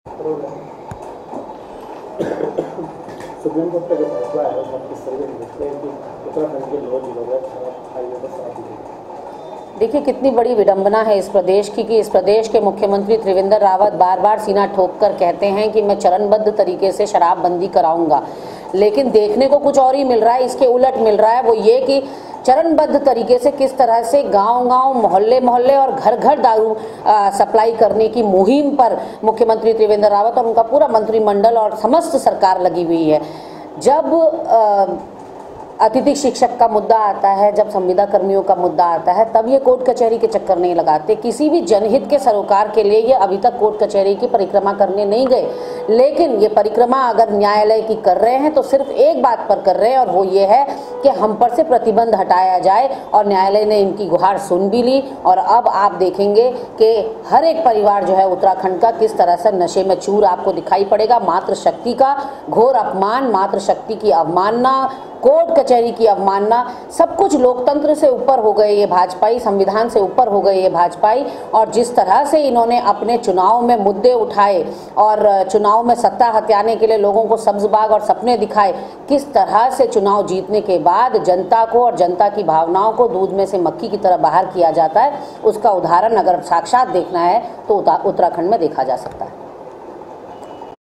Supreme court का जो फैसला है उसमें किस तरीके से देखते हैं कि उत्तराखंड के लोग जो है हाईवे पर साथ दिए। देखिए कितनी बड़ी विडंबना है इस प्रदेश की कि इस प्रदेश के मुख्यमंत्री त्रिवेंद्र रावत बार बार सीना ठोककर कहते हैं कि मैं चरणबद्ध तरीके से शराबबंदी कराऊंगा, लेकिन देखने को कुछ और ही मिल रहा है। इसके उलट मिल रहा है वो ये कि चरणबद्ध तरीके से किस तरह से गांव-गांव, मोहल्ले-मोहल्ले और घर-घर दारू सप्लाई करने की मुहिम पर मुख्यमंत्री त्रिवेंद्र रावत और उनका पूरा मंत्रिमंडल और समस्त सरकार लगी हुई है। जब अतिथि शिक्षक का मुद्दा आता है, जब संविदा कर्मियों का मुद्दा आता है, तब ये कोर्ट कचहरी के चक्कर नहीं लगाते। किसी भी जनहित के सरोकार के लिए ये अभी तक कोर्ट कचहरी की परिक्रमा करने नहीं गए, लेकिन ये परिक्रमा अगर न्यायालय की कर रहे हैं तो सिर्फ एक बात पर कर रहे हैं और वो ये है कि हम पर से प्रतिबंध हटाया जाए। और न्यायालय ने इनकी गुहार सुन भी ली और अब आप देखेंगे कि हर एक परिवार जो है उत्तराखंड का किस तरह से नशे में चूर आपको दिखाई पड़ेगा। मातृशक्ति का घोर अपमान, मातृशक्ति की अवमानना, कोर्ट कचहरी की अवमानना, सब कुछ लोकतंत्र से ऊपर हो गए ये भाजपाई, संविधान से ऊपर हो गए ये भाजपाई। और जिस तरह से इन्होंने अपने चुनाव में मुद्दे उठाए और चुनाव में सत्ता हथियाने के लिए लोगों को सब्ज बाग और सपने दिखाए, किस तरह से चुनाव जीतने के बाद जनता को और जनता की भावनाओं को दूध में से मक्खी की तरह बाहर किया जाता है, उसका उदाहरण अगर साक्षात देखना है तो उत्तराखंड में देखा जा सकता है।